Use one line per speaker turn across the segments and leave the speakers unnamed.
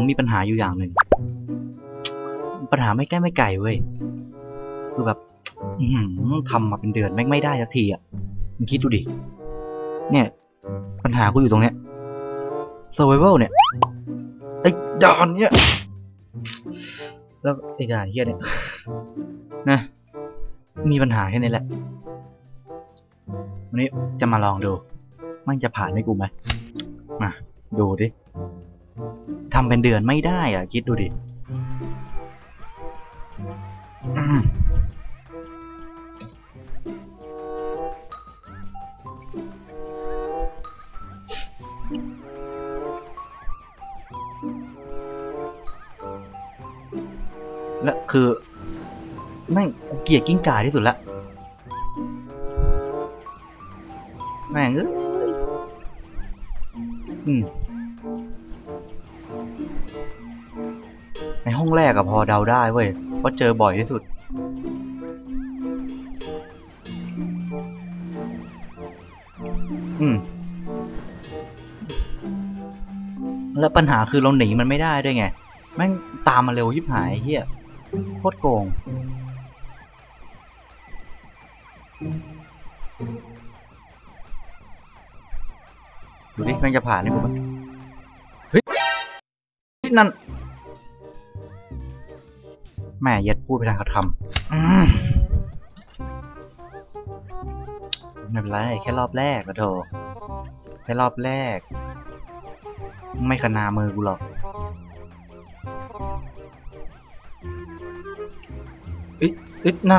มีปัญหาอยู่อย่างหนึ่งปัญหาไม่ใกล้ไม่ไกลเว้ยคือแบบทำมาเป็นเดือนแม่งไม่ได้สักทีอ่ะมึงคิดดูดิเนี่ยปัญหากูอยู่ตรงเนี้ย survival เนี่ยไอ้ด่านเนี่ยแล้วไอ้ด่านเฮียเนี่ยนะมีปัญหาแค่นี้แหละวันนี้จะมาลองดูมันจะผ่านให้กูไหมมาดูดิทำเป็นเดือนไม่ได้อ่ะคิดดูดิและคือแม่งเกลียดกิ้งก่าที่สุดละแม่งในห้องแรกอะพอเดาได้เว้ยเพราะเจอบ่อยที่สุดแล้วปัญหาคือเราหนีมันไม่ได้ด้วยไงแม่งตามมาเร็วยิบหายเฮียโคตรโกงดูดิแม่งจะผ่านนี่กูมั้ยเฮ้ยนั่นแม่เย็ดพูดไปทางคำไม่เป็นไรแค่รอบแรกก็โถแค่รอบแรกไม่ขนามือกูหรอกนั่น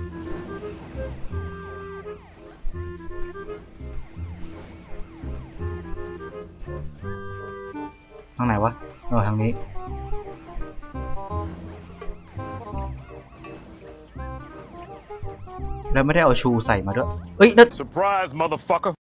ทางไหนวะทางนี้แล้วไม่ได้เอาชูใส่มาด้วยนั่น
Surprise motherfucker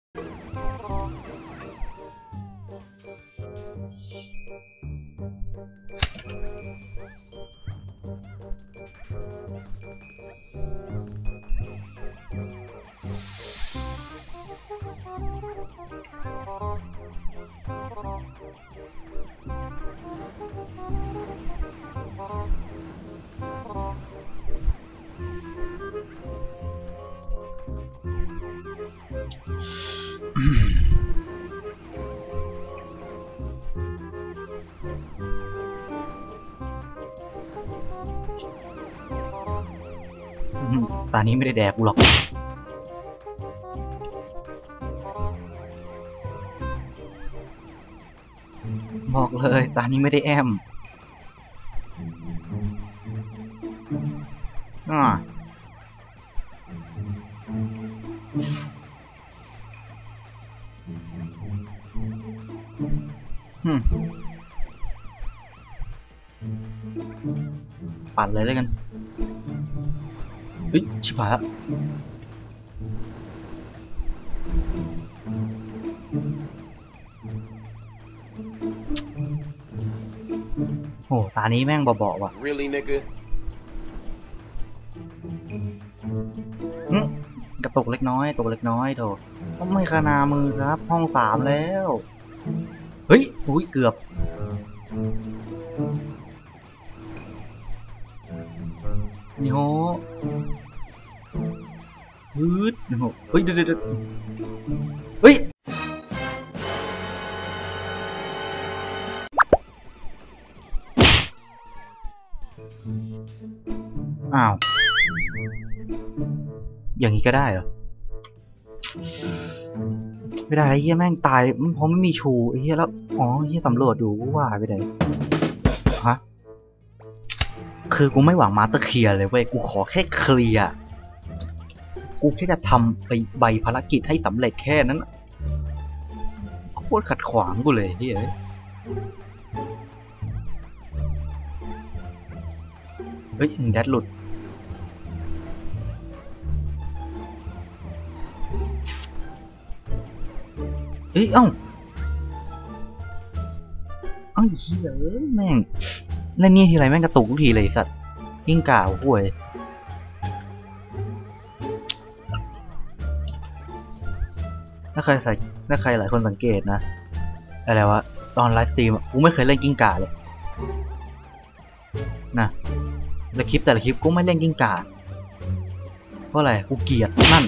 ตอนนี้ไม่ได้แดกกูหรอกบอกเลยตอนนี้ไม่ได้แอมปั่นเลยแล้วกันชิบหายละโอ้ตานี้แม่งเบาๆว่ะ
Really nigga
กระตุกเล็กน้อยโถต้องไม่ขนามือครับห้อง3แล้วเฮ้ยอุ้ยเกือบนี่โหเฮ้ยเดี๋ยวเฮ้ยอ้าวอย่างนี้ก็ได้เหรอไม่ได้ไอ้เหี้ยแม่งตายเพราะไม่มีชูไอ้เหี้ยแล้วอ๋อไอ้เหี้ยสำรวจดูว่าไปไหนฮะคือกูไม่หวังมาสเตอร์เคลียร์เลยเว้ยกูขอแค่เคลียร์กูแค่จะทำใบภารกิจให้สำเร็จแค่นั้นโคตรขัดขวางกูเลยเฮ้ยแดดหลุดเอ้าเฮ้ยแม่งเล่นนี่ทีไรแม่งกระตุกทุกทีเลยสัตว์กิ้งก่าห่วยถ้าใครหลายคนสังเกตนะอะไรวะตอนไลฟ์สตรีมกูไม่เคยเล่นกิ้งก่าเลยนะแต่คลิปกูไม่เล่นกิ้งก่าเพราะอะไรกูเกลียดนั่น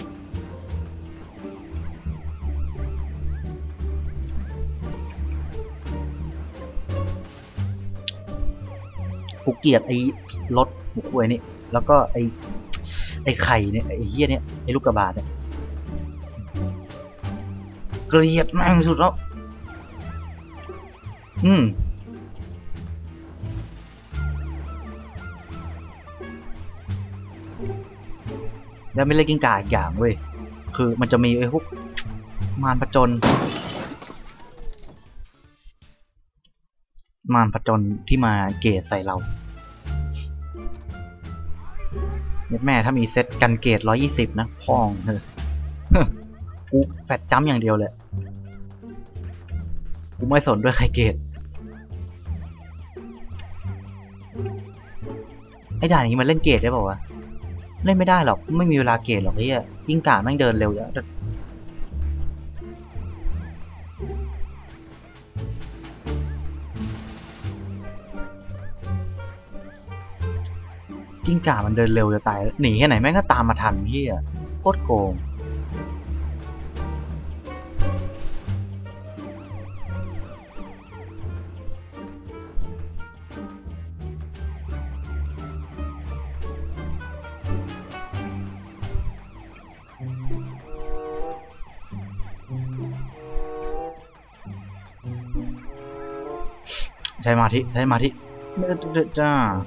กูเกลียดไอ้รถหมูกล้วยนี่แล้วก็ไอ้ไข่เนี่ยไอ้เหี้ยเนี่ยไอ้ลูกกระบาดเนี่ยเกลียดแม่งสุดแล้วแล้วไม่เล่นกิ้งก่าอีกอย่างเว้ยคือมันจะมีไอ้พวกมารผจญที่มาเกตใส่เราแม่ถ้ามีเซตกันเกต120นะพองเธอกูแฟดจัมอย่างเดียวเลยกูไม่สนด้วยใครเกตไอ้ด่านนี้มันเล่นเกตได้ป่าววะเล่นไม่ได้หรอกไม่มีเวลาเกตหรอกไอ้เหี้ยกิ้งก่าแม่งเดินเร็วแล้วกิ้งก่ามันเดินเร็วจะตายหนีแค่ไหนแม่งก็ตามมาทันพี่อะโคตรโกงใช้มาที่จ้า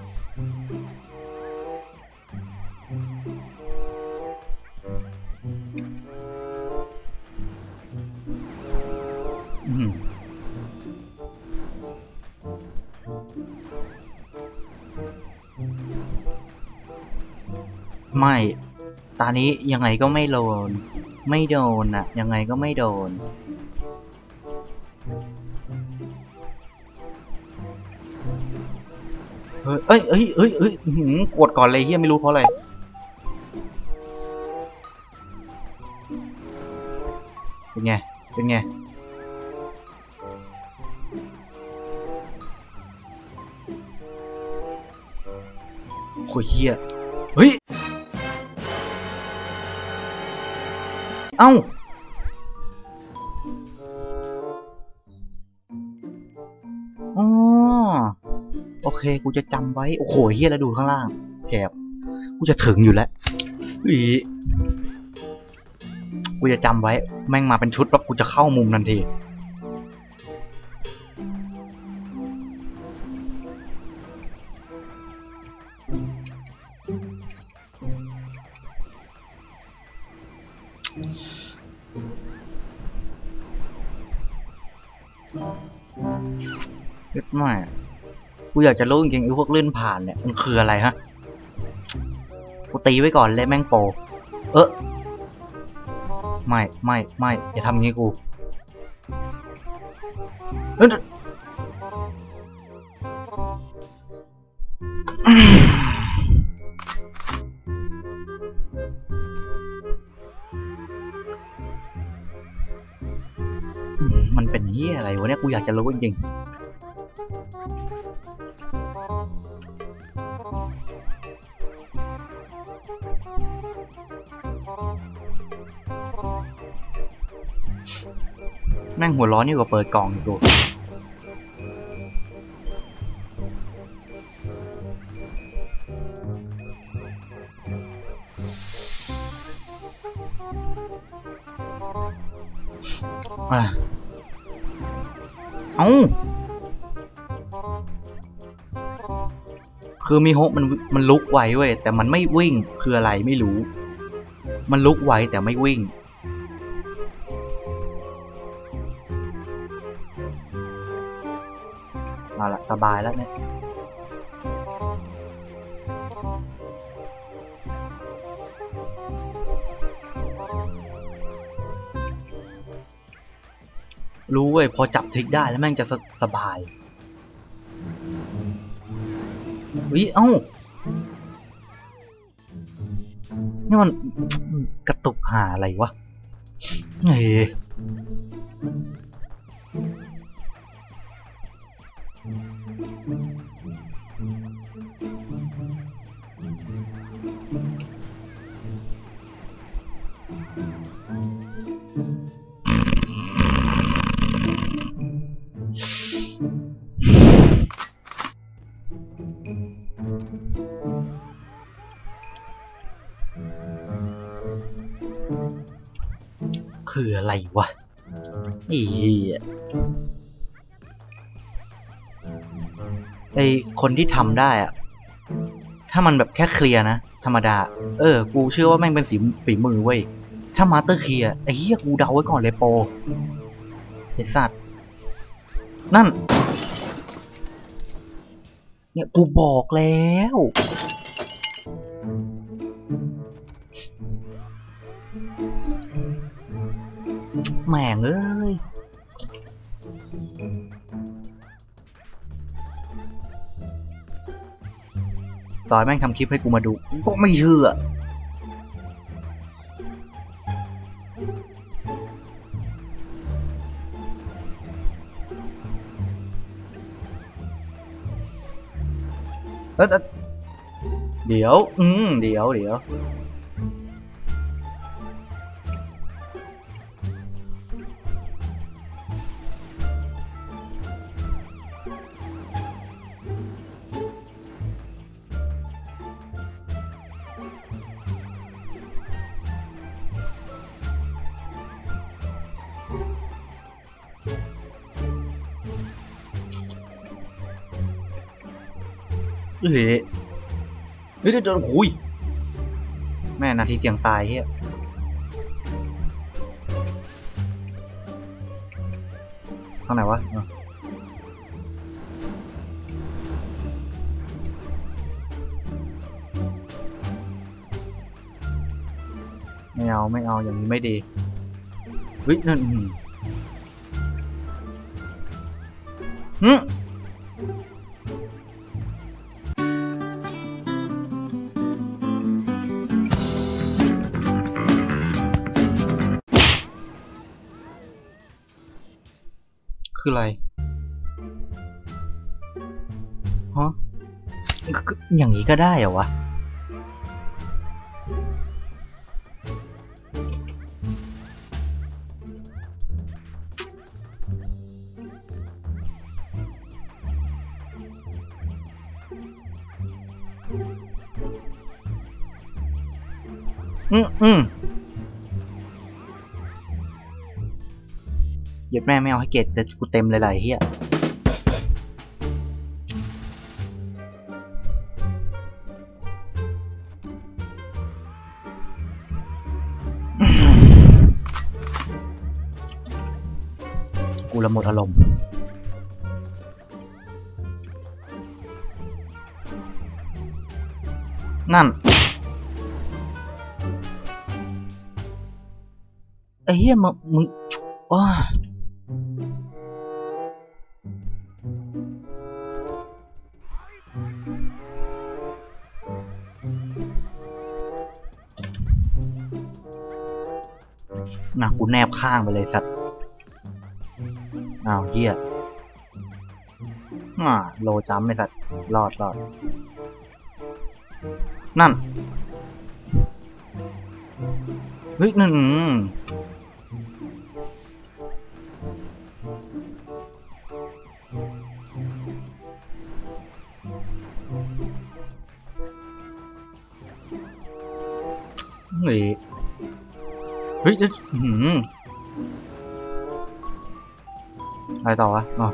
ไม่ตานี้ยังไงก็ไม่โดนอ่ะยังไงก็ไม่โดนเอ้ยกดก่อนเลยเฮียไม่รู้เพราะอะไรเป็นไงโคเฮียเฮ้ยเอ้าอ๋อโอเคกูจะจำไว้โอ้โหเฮียแล้วดูข้างล่างแถบกูจะถึงอยู่แล้วกูจะจำไว้แม่งมาเป็นชุดปั๊บกูจะเข้ามุมทันทีไม่กูอยากจะรู้จริงๆไอ้พวกลื่นผ่านเนี่ยมันคืออะไรฮะกูตีไว้ก่อนเลยแม่งโปไม่อย่าทำงี้กูมันเป็นเหี้ยอะไรวะเนี่ยกูอยากจะรู้จริงแม่งหัวร้อนนี่กว่าเปิดกล่องกูเอ้าคือมีฮกมันลุกไวเว้ยแต่มันไม่วิ่งคืออะไรไม่รู้มันลุกไวแต่ไม่วิ่งมาละสบายแล้วเนี่ยรู้เว้ยพอจับทริกได้แล้วแม่งจะสบายเอ้านี่มันกระตุกหาอะไรวะเฮ้ยคืออะไรวะไอคนที่ทำได้อะถ้ามันแบบแค่เคลียร์นะธรรมดากูเชื่อว่าแม่งเป็นฝีมือเว้ยถ้ามาสเตอร์เคลียร์ไอ้เหี้ยกูเดาไว้ก่อนเลยโปรไอ้สัตว์นั่นเนี่ยกูบอกแล้วแม่งเอ้ยต่อให้แม่งทำคลิปให้กูมาดูก็ไม่เชื่อเดี๋ยวเดี๋ยวหุยแม่นาทีเสี่ยงตายเฮียทางไหนวะไม่เอาอย่างนี้ไม่ดีเฮ้ยนั่นคืออะไรฮะอย่างนี้ก็ได้เหรอวะเหยียดแม่ไม่เอาให้เกรดแต่กูเต็มเลยหลายเฮียกูละหมดอารมณ์นั่นไอ้เหี้ยมึงว้าน่ะกูแนบข้างไปเลยสัตว์อ้าวเหี้ยโลจัมป์ไอ้สัตว์รอดนั่นเฮ้ยนั่นเฮ้ยอะไรต่อวะอ๋อ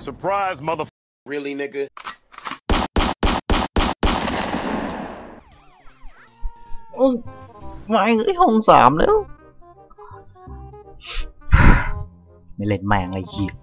Surprise, mother.
Really, nigga?
โอ้มาไอ้ห้อง3แล้ว ไม่เล่นแม่งไอ้เหี้ย